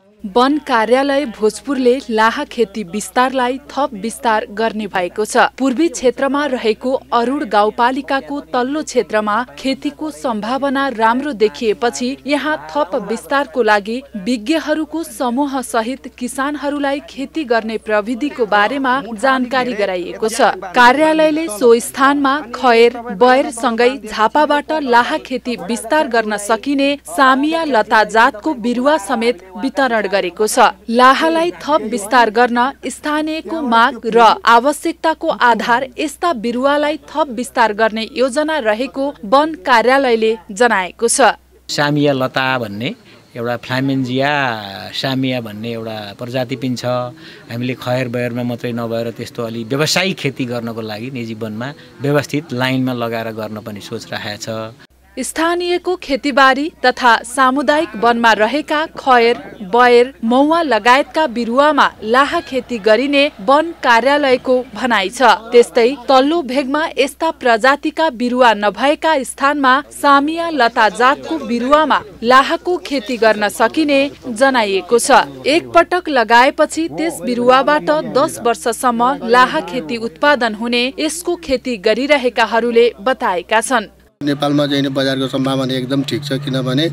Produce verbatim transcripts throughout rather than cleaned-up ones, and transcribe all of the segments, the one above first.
वन कार्यालय भोजपुरले लाहा खेती विस्तारलाई थप विस्तार गर्ने भएको छ। पूर्वी क्षेत्रमा रहेको अरूण गाउँपालिकाको तल्लो क्षेत्रमा खेतीको सम्भावना राम्रो देखिएपछि यहाँ थप विस्तारको लागि विज्ञहरूको समूह सहित किसानहरूलाई खेती गर्ने प्रविधिको बारेमा जानकारी गराइएको छ। कार्यालयले सो स्थानमा खएर बयर सँगै झापाबाट लाहा खेती विस्तार गर्न सकिने सामिया लता जातको बिरुवा समेत वितरण गरेको छ। लाहालाई थप विस्तार गर्न स्थानीयको माग र आवश्यकताको आधार यस्ता बिरुवालाई थप विस्तार गर्ने योजना रहेको वन कार्यालयले जनाएको छ। सामिया लता भन्ने एउटा फ्लामेन्जिया सामिया भन्ने एउटा प्रजाति पनि छ। हामीले खयर बयरमा मात्रै नभएर त्यस्तो अलि व्यावसायिक खेती गर्नको लागि निजी वनमा व्यवस्थित लाइनमा लगाएर गर्न पनि सोच राखेको छ। स्थानीयको खेतीबारी तथा सामुदायिक वनमा रहेका खयर बयर मौवा लगायतका बिरुवामा लाहा खेती गरिने वन कार्यालयको भनाइ छ। त्यस्तै तल्लो भेगमा यस्ता प्रजातिका बिरुवा नभएका स्थानमा सामिया लता जातको बिरुवामा लाहाको खेती गर्न सकिने जनाइएको छ। एक पटक लगाएपछि त्यस बिरुवाबाट दस वर्षसम्म लाहा खेती उत्पादन हुने यसको खेती गरिरहेकाहरूले बताएका छन्। नेपालमा चाहिँ बजारको सम्भावना एकदम ठिक छ, किनभने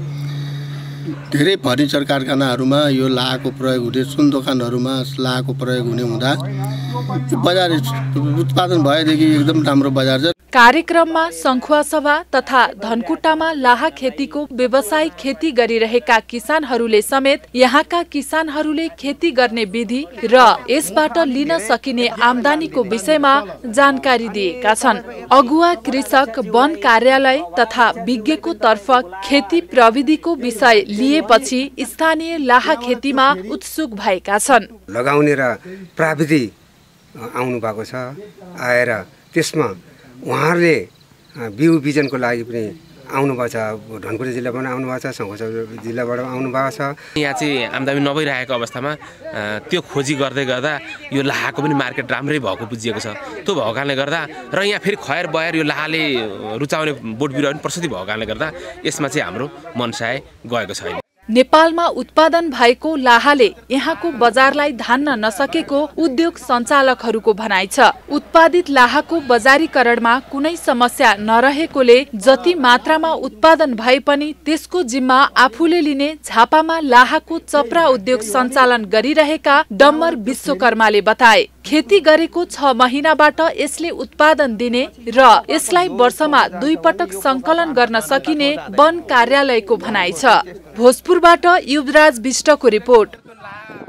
धेरै फर्निचर कारखानाहरूमा यो लाहाको प्रयोग हुने, सुन दोकानहरूमा लाहाको प्रयोग हुने हुँदा बजार उत्पादन भएदेखि एकदम राम्रो बजार छ। कार्यक्रममा सङ्खुवासभा तथा धनकुटामा लाहा खेतीको व्यावसायिक खेती गरिरहेका किसानहरूले समेत यहाँका किसानहरूले खेती गर्ने विधि र यसबाट लिन सकिने आम्दानीको विषयमा जानकारी दिएका छन्। अगुवा कृषक वन कार्यालय तथा विज्ञको तर्फ खेती प्रविधिको विषय लिएपछि स्थानीय लाहा खेतीमा उत्सुक भएका छन्। लगाउने र प्राविधि आउनु भएको छ, आएर त्यसमा उहाँहरूले बिउ बिजनको लागि पनि आउनुभएको छ। धनकुटा जिल्लाबाट आउनुभएको छ, सङ्खुवा जिल्लाबाट आउनुभएको छ। यहाँ चाहिँ आम्दानी नभइरहेको अवस्थामा त्यो खोजी गर्दै गर्दा यो लाहाको पनि मार्केट राम्रै भएको बुझिएको छ। त्यो भएको कारणले गर्दा र यहाँ फेरि खयर बयर यो लाहाले रुचाउने बोट बिरुवा पनि प्रस्तुति भएको कारणले गर्दा यसमा चाहिँ हाम्रो मनसाय गएको छैन। नेपालमा उत्पादन भएको लाहाले यहाँको बजारलाई धान्न नसकेको उद्योग सञ्चालकहरूको भनाइ छ। उत्पादित लाहाको बजारीकरणमा कुनै समस्या नरहेकोले जति मात्रामा उत्पादन भए पनि त्यसको जिम्मा आफूले लिने झापामा लाहाको चप्रा उद्योग सञ्चालन गरिरहेका डम्बर विश्वकर्माले बताए। खेती गरेको छ महिनाबाट यसले उत्पादन दिने र यसलाई वर्षमा दुई पटक सङ्कलन गर्न सकिने वन कार्यालयको भनाइ छ। भोजपुरबाट युवराज विष्टको रिपोर्ट।